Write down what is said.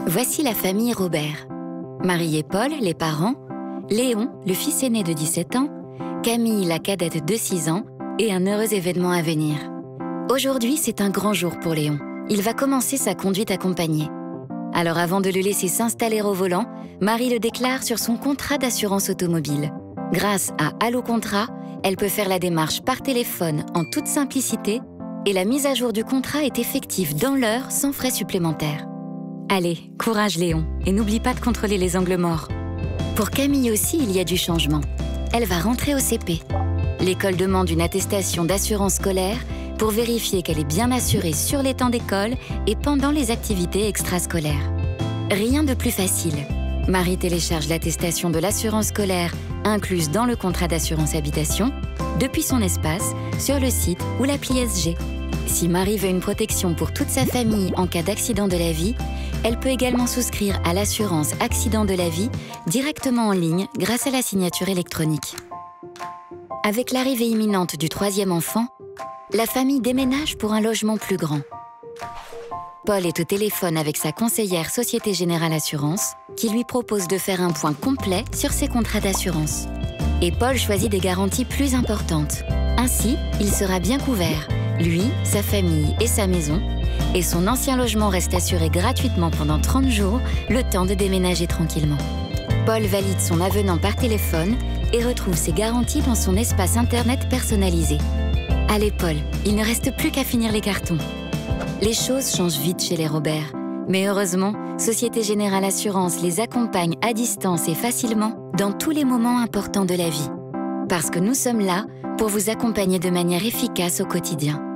Voici la famille Robert. Marie et Paul, les parents, Léon, le fils aîné de 17 ans, Camille, la cadette de 6 ans, et un heureux événement à venir. Aujourd'hui, c'est un grand jour pour Léon. Il va commencer sa conduite accompagnée. Alors avant de le laisser s'installer au volant, Marie le déclare sur son contrat d'assurance automobile. Grâce à Allo Contrat, elle peut faire la démarche par téléphone en toute simplicité et la mise à jour du contrat est effective dans l'heure sans frais supplémentaires. Allez, courage Léon, et n'oublie pas de contrôler les angles morts. Pour Camille aussi, il y a du changement. Elle va rentrer au CP. L'école demande une attestation d'assurance scolaire pour vérifier qu'elle est bien assurée sur les temps d'école et pendant les activités extrascolaires. Rien de plus facile. Marie télécharge l'attestation de l'assurance scolaire incluse dans le contrat d'assurance habitation depuis son espace, sur le site ou l'appli SG. Si Marie veut une protection pour toute sa famille en cas d'accident de la vie, elle peut également souscrire à l'assurance accident de la vie directement en ligne grâce à la signature électronique. Avec l'arrivée imminente du 3e enfant, la famille déménage pour un logement plus grand. Paul est au téléphone avec sa conseillère Société Générale Assurance qui lui propose de faire un point complet sur ses contrats d'assurance. Et Paul choisit des garanties plus importantes. Ainsi, il sera bien couvert, lui, sa famille et sa maison, et son ancien logement reste assuré gratuitement pendant 30 jours, le temps de déménager tranquillement. Paul valide son avenant par téléphone et retrouve ses garanties dans son espace internet personnalisé. Allez Paul, il ne reste plus qu'à finir les cartons. Les choses changent vite chez les Robert, mais heureusement, Société Générale Assurance les accompagne à distance et facilement dans tous les moments importants de la vie. Parce que nous sommes là pour vous accompagner de manière efficace au quotidien.